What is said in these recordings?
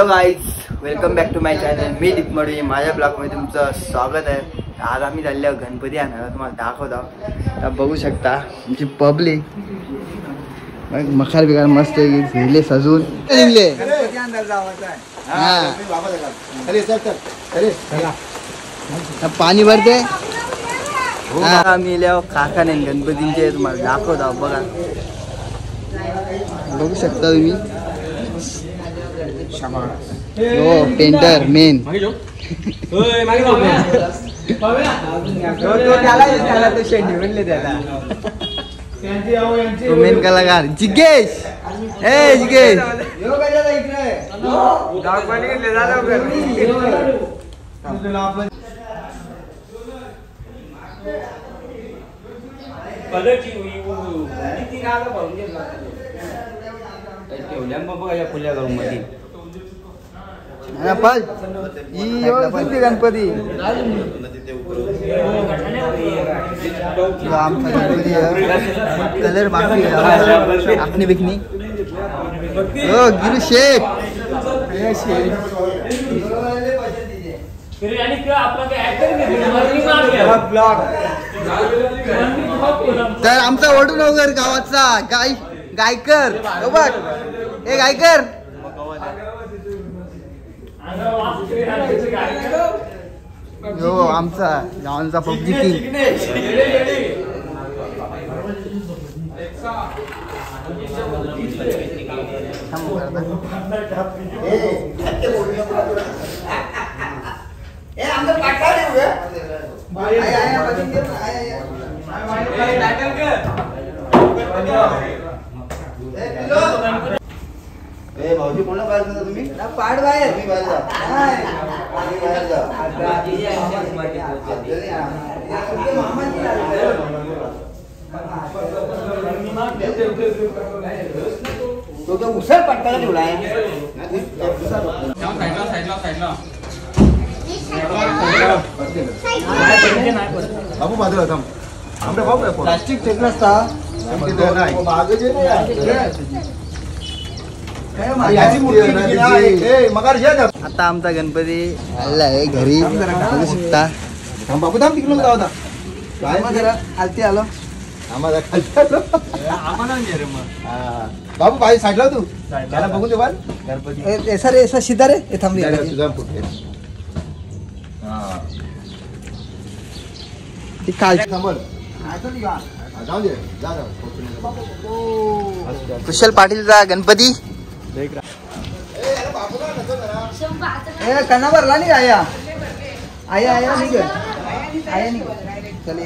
Hello guys, welcome back to my channel. मी दीपमडे. माझ्या ब्लॉगमध्ये तुमचं स्वागत आहे. आज आम्ही चाललो गणपती आणायला, तुम्हाला दाखवतो. तर बघू शकता आमची पब्लिक मखार बिकार मस्त झिरले सजून निघले. पाणी भरते. आम्ही काका नाही गणपतींचे तुम्हाला दाखवतो. बघा, बघू शकता तुम्ही. हो, पेंटर मेन मेन कलाकार जिगेश. ए जिगेश, फुल्या करून मध्ये गणपती कलर बाकी आखनी बिकनी. हो गिरू शेख. तर आमचा वडूनगर गावाचा गायकर. बघ, हे गायकर हो, आमचा गावांचा पबजी किंग. भाऊजी कोणा बाहेर जाता तुम्ही? पाड बाहेर. तुम्ही बाहेर जा. बाहेर जा. तो उसळ पटकायला ठेवलाय. बाबू बाजूला थांब. आमच्या बाबू प्लास्टिक फेकलं असता. आता आमचा गणपती आलेला आहे घरी. बघू शकता. बाबू थांब, तिकडून होता खालती आलो. बाबू बाई साईडला तू त्याला बघून दे. बाल गणपती ऐसा रे, ऐसा सीधा रे. हे थांबली खालची थांबल. कुशल पाटीलचा गणपती. कणा भरला नाही. आया आया आया निघ. आया निघ. चले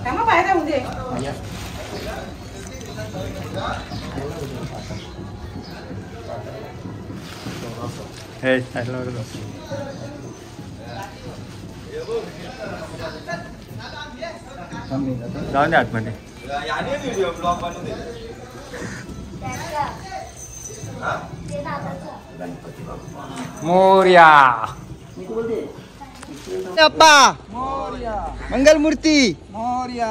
जाऊन दे आतमध्ये. मोर्या अप्पा मोर्या. मंगल मूर्ती मोर्या.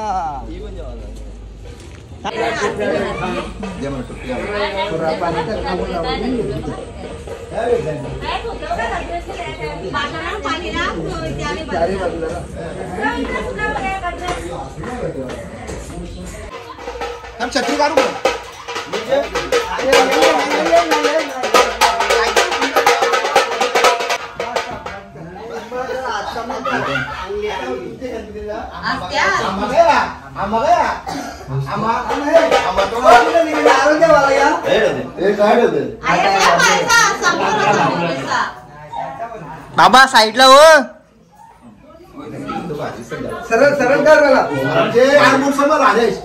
छत्री काढू. बाबा साईडला हो. सरळ सरळ कर मला. राजेश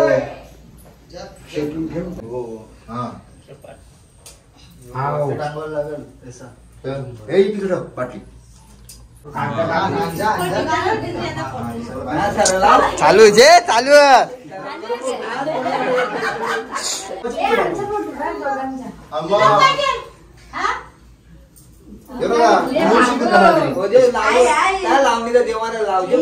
चालू जे चालू. लावणी तर देवाला लावजे.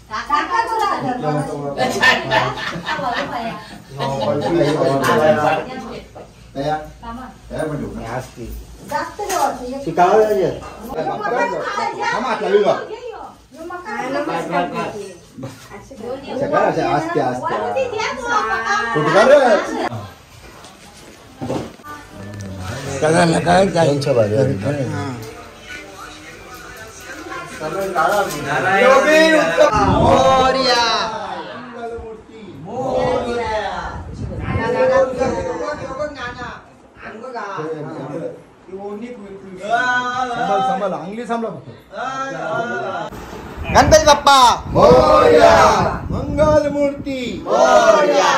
गणपती बाप्पा मोरया, मंगल मूर्ती मोरया.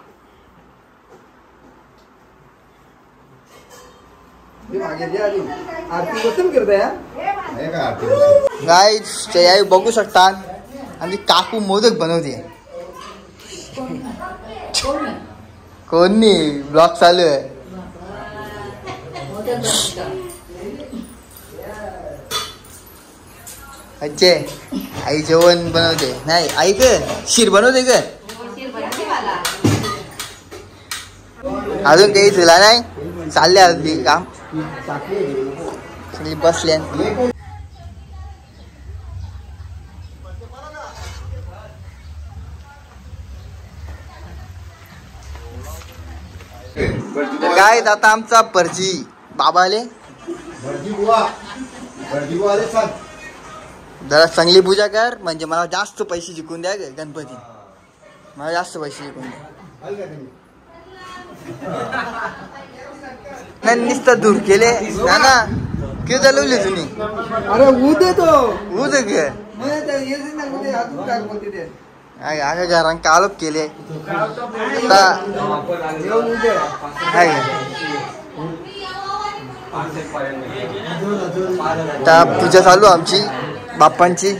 गाईस यावेळी बघू शकता आमची काकू मोदक बनवते. कोण नाही ब्लॉग चालू आहे. अच्छे आई जेवण बनवते. नाही आई का शीर बनवते का अजून काही झाला नाही. चालले अगदी काम सगळी बसले. काय आता आमचा भरजी बाबा आले. जरा चांगली पूजा कर म्हणजे मला जास्त पैसे जिंकून द्या ग गणपती. मला जास्त पैसे जिंकून द्या. नुसतं दूर केले ना ना किती चालवली तुम्ही. अरे उदे तो उद ग आगा घरांक कालप केले. पूजा चालू आमची बाप्पांची.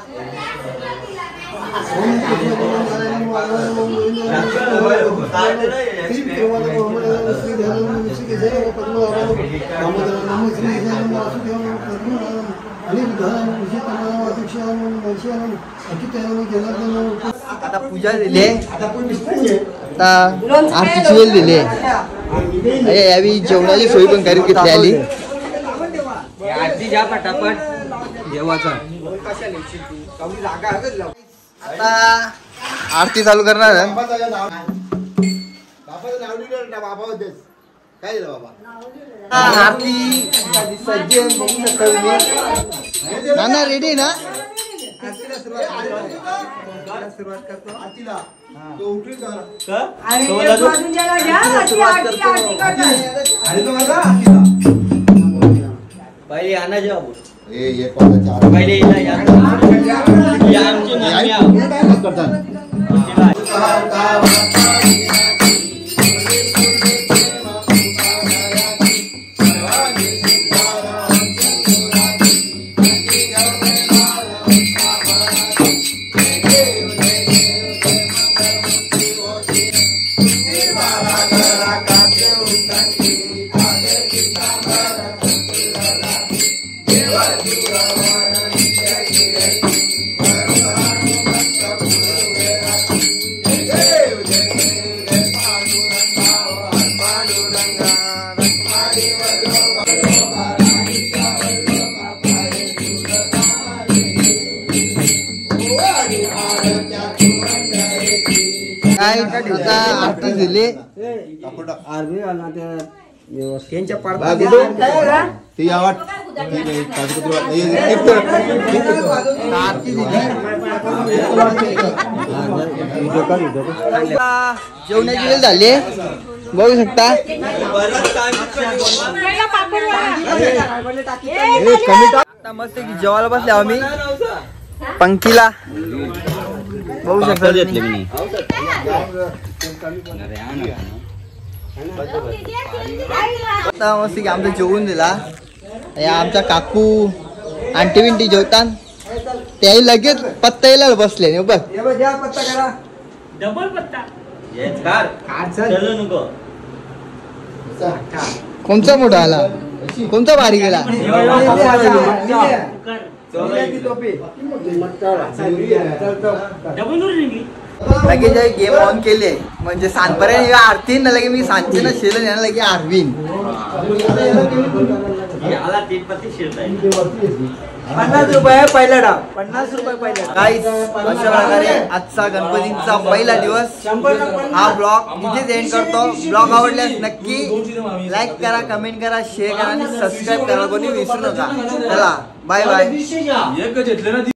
आता पूजा दिली. आता आरतीची वेळ दिली. यावेळी जेवणाची सोय पण करून घेतली आली. आरती जा पटापट देवाचा. आता आरती चालू करणार. आरती सज्जन बघू शकता तुम्ही. नाना रेडी ना. सुरुवात करतो. पहिले आणा जाऊ. ये पहिले आता आरती दिली. त्यांच्या जेवणाची वेळ झाली बघू शकता. आता मस्त की जेवायला बसले आम्ही पंक्तीला बघू शकता. आता मस्त की आमचं जेवून दिला. आमच्या काकू आंटी बिंटी जेवतात त्याही लगेच पत्ता यायला बसले. बघ पत्ता करा डबल पत्ता. कोणचा मोठा आला कोणता भारी गेला. लगे जे गेम ऑन केले म्हणजे सांजपर्यंत आरतीन ना लगे मी सांजचे ना शेलन याला लगे आरवीन 50 रुपये पहिला डाव 50 रुपये पहिला गाईस अशा प्रकारे आजचा गणपतींचा पहिला दिवस हा ब्लॉग इथेच एंड करतो. ब्लॉग आवडल्यास नक्की लाईक करा, कमेंट करा, शेअर करा आणि सबस्क्राईब करा कोणी विसरू नका. चला बाय बाय.